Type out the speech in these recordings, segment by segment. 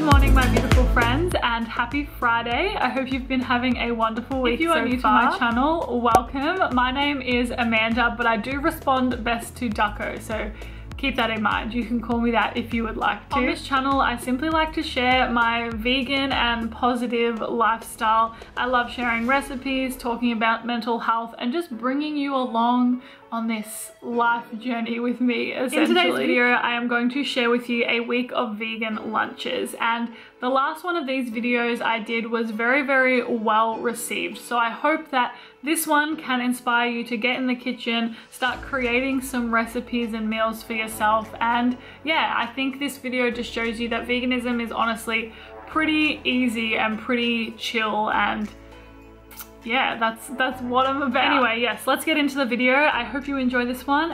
Good morning, my beautiful friends, and happy Friday. I hope you've been having a wonderful week so far. If you are new to my channel, welcome. My name is Amanda, but I do respond best to Ducko, so keep that in mind. You can call me that if you would like to. On this channel, I simply like to share my vegan and positive lifestyle. I love sharing recipes, talking about mental health, and just bringing you along on this life journey with me, essentially. In today's video, I am going to share with you a week of vegan lunches, and the last one of these videos I did was very, very well received. So I hope that this one can inspire you to get in the kitchen, start creating some recipes and meals for yourself. And yeah, I think this video just shows you that veganism is honestly pretty easy and pretty chill, and yeah, that's what I'm about. Anyway, yes, let's get into the video. I hope you enjoy this one,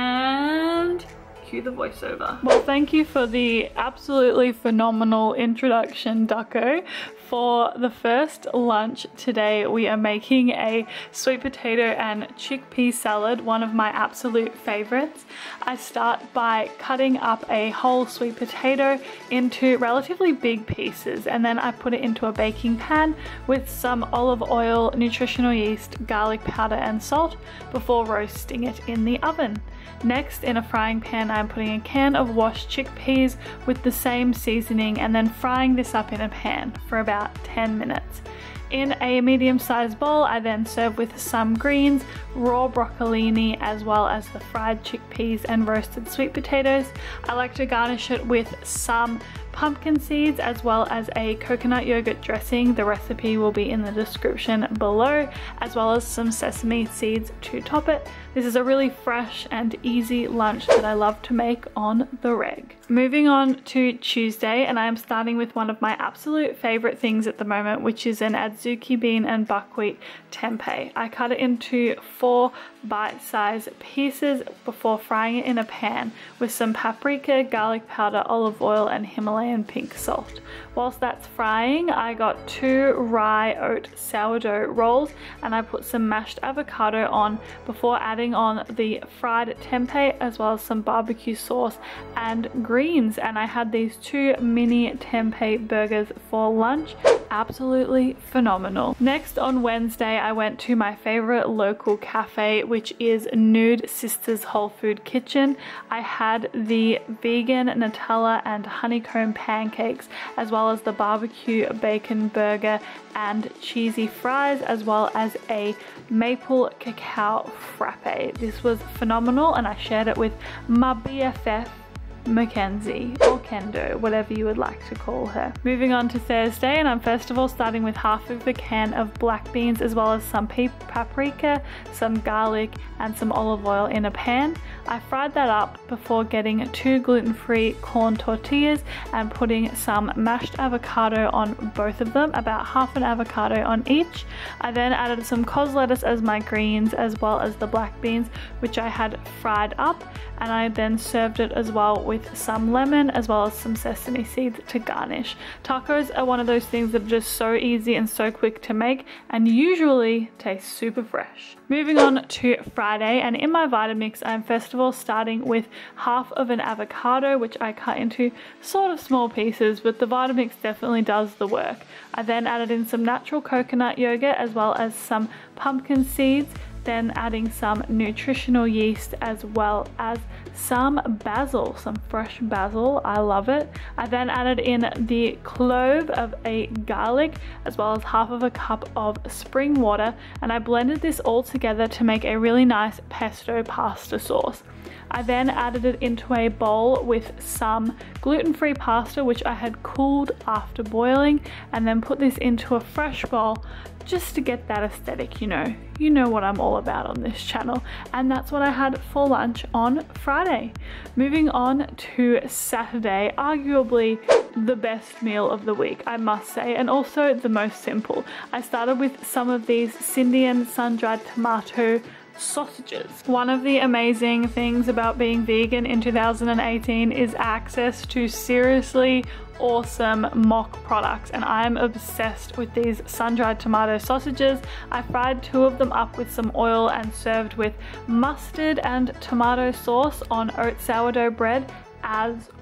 and cue the voiceover. Well, thank you for the absolutely phenomenal introduction, Ducko. For the first lunch today, we are making a sweet potato and chickpea salad, one of my absolute favorites. I start by cutting up a whole sweet potato into relatively big pieces, and then I put it into a baking pan with some olive oil, nutritional yeast, garlic powder and salt before roasting it in the oven. Next, in a frying pan, I'm putting a can of washed chickpeas with the same seasoning and then frying this up in a pan for about 10 minutes. In a medium-sized bowl, I then serve with some greens, raw broccolini, as well as the fried chickpeas and roasted sweet potatoes. I like to garnish it with some pumpkin seeds as well as a coconut yogurt dressing. The recipe will be in the description below, as well as some sesame seeds to top it. This is a really fresh and easy lunch that I love to make on the reg. Moving on to Tuesday, and I am starting with one of my absolute favorite things at the moment, which is an adzuki bean and buckwheat tempeh. I cut it into 4 bite-sized pieces before frying it in a pan with some paprika, garlic powder, olive oil and Himalayan pink salt. Whilst that's frying, I got 2 rye oat sourdough rolls, and I put some mashed avocado on before adding on the fried tempeh as well as some barbecue sauce and greens. And I had these 2 mini tempeh burgers for lunch. Absolutely phenomenal. Next, on Wednesday, I went to my favorite local cafe, which is Nude Sisters Whole Food Kitchen. I had the vegan Nutella and honeycomb pancakes, as well as the barbecue bacon burger and cheesy fries, as well as a maple cacao frappe. This was phenomenal, and I shared it with my BFF Mackenzie, or Kendo, whatever you would like to call her. Moving on to Thursday, and I'm first of all starting with half of a can of black beans, as well as some paprika, some garlic and some olive oil in a pan. I fried that up before getting 2 gluten-free corn tortillas and putting some mashed avocado on both of them, about half an avocado on each. I then added some cos lettuce as my greens, as well as the black beans, which I had fried up, and I then served it as well with some lemon as well as some sesame seeds to garnish. Tacos are one of those things that are just so easy and so quick to make, and usually taste super fresh. Moving on to Friday, and in my Vitamix, I'm first of all starting with half of an avocado, which I cut into sort of small pieces, but the Vitamix definitely does the work. I then added in some natural coconut yogurt as well as some pumpkin seeds, then adding some nutritional yeast as well as some basil, some fresh basil. I love it. I then added in the clove of a garlic as well as half of a cup of spring water, and I blended this all together to make a really nice pesto pasta sauce. I then added it into a bowl with some gluten-free pasta, which I had cooled after boiling, and then put this into a fresh bowl just to get that aesthetic, you know what I'm all about on this channel. And that's what I had for lunch on Friday. Moving on to Saturday, arguably the best meal of the week, I must say, and also the most simple. I started with some of these Scindian sun-dried tomato sausages. One of the amazing things about being vegan in 2018 is access to seriously awesome mock products, and I'm obsessed with these sun-dried tomato sausages. I fried 2 of them up with some oil and served with mustard and tomato sauce on oat sourdough bread as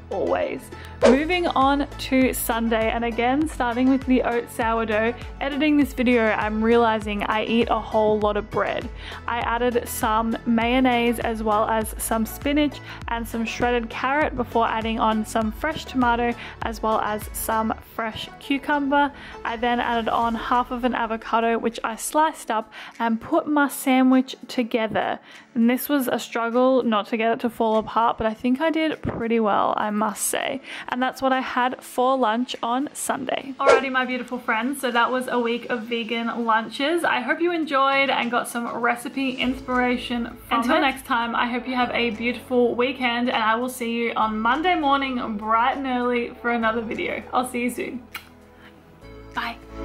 always. Moving on to Sunday, and again starting with the oat sourdough. Editing this video, I'm realizing I eat a whole lot of bread. I added some mayonnaise as well as some spinach and some shredded carrot before adding on some fresh tomato as well as some fresh cucumber. I then added on half of an avocado which I sliced up and put my sandwich together. And this was a struggle not to get it to fall apart, but I think I did pretty well, I must say. And that's what I had for lunch on Sunday. Alrighty, my beautiful friends, so that was a week of vegan lunches. I hope you enjoyed and got some recipe inspiration from it. Until next time, I hope you have a beautiful weekend, and I will see you on Monday morning bright and early for another video. I'll see you soon. Bye.